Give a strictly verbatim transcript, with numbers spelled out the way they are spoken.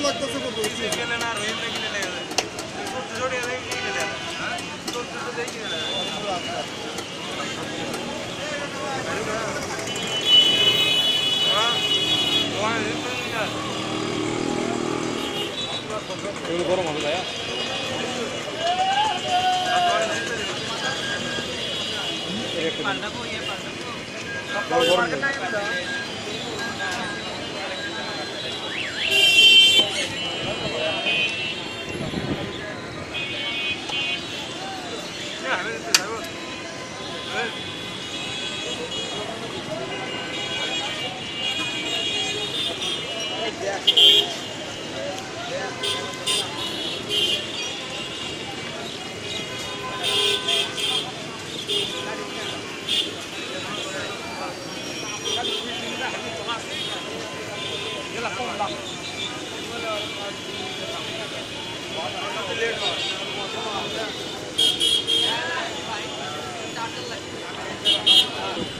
লাগতেছে কত গেলে না রহিম কিনে লেগে যায় ছোট ছোট এলে কিনে লেগে হ্যাঁ ছোট ছোট দেই কিনে লেগে হ্যাঁ ওয়া এগুলো গরম হবে ভাইয়া পাল্টাবো ইয়ে পাল্টাবো Thank you.